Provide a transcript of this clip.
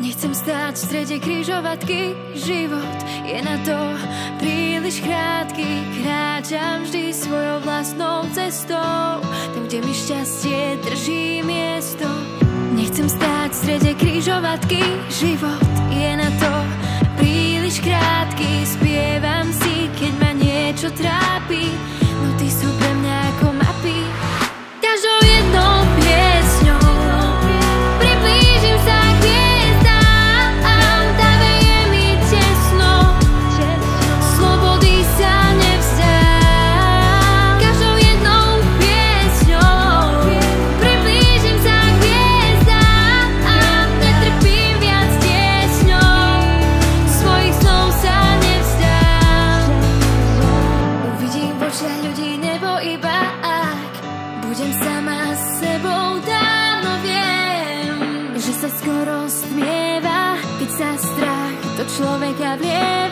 Nechcem stáť v strede križovatky, život je na to príliš krátky. Kráčam vždy svojou vlastnou cestou, tam, kde mi šťastie drží miesto. Nechcem stáť v strede križovatky, život je na to príliš krátky. Spievam si, keď ma niečo trápi, noty sú pre mňa ako mapy. Každou jednou piesňou priblížim sa k hviezdám, tam je mi tesno, slobody sa nevzdám. Každou jednou piesňou priblížim sa k hviezdám, netrpím viac tiesňou, svojich snov sa nevzdám. Uvidím v očiach ľudí nebo iba ak budem sama s sebou. Dávno viem, že sa skoro stmieva, keď sa strach do človeka vlie.